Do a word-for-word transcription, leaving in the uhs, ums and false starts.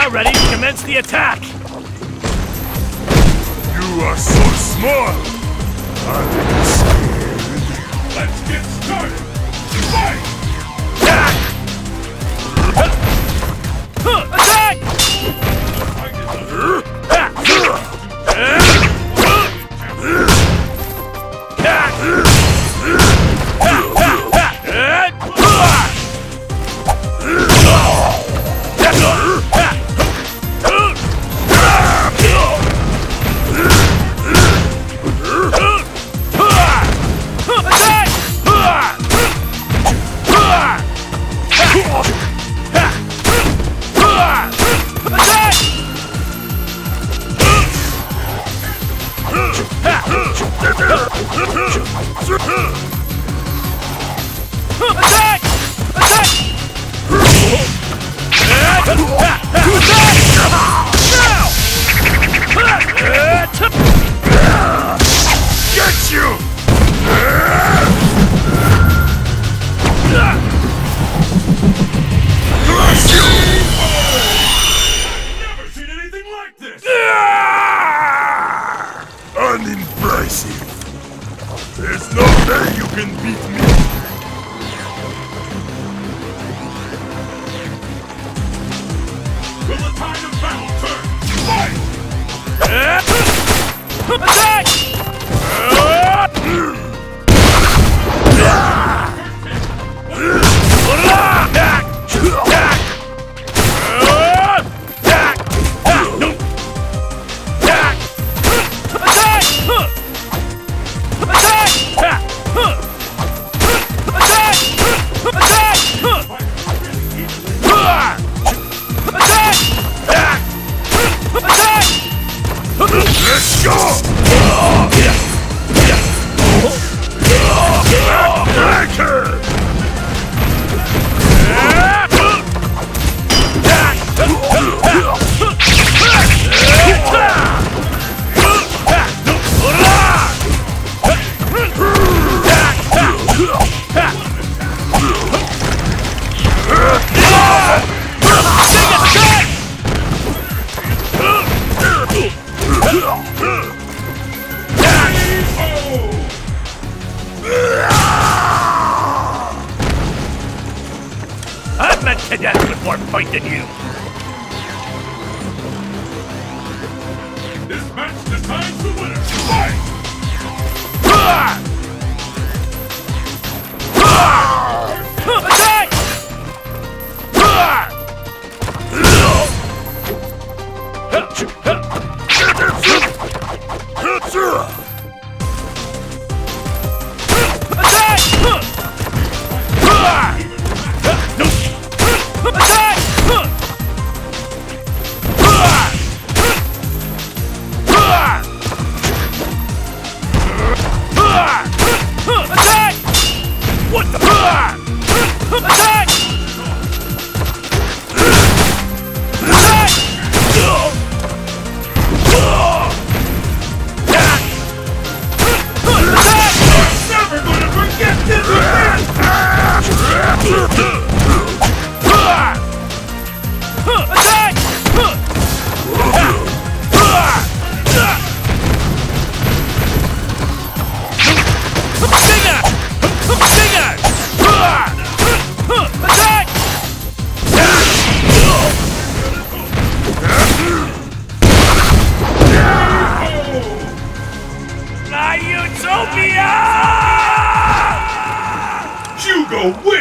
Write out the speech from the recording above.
now ready to commence the attack! You are so small! I'm scared. Let's get started! Fight! Attack! Attack! Attack! Attack! Get you! Crush you! Never seen anything like this! Unimpressive! There's no way you can beat me! Will the tide of battle turn? Fight! Attack! Let's go! I've met cadets with more fight than you! This match decides the winner! Fight! Attack! What the? Attack! Attack! Never gonna forget this event! Attack! Stinger! Stinger! Attack! My Utopia! Hugo wins!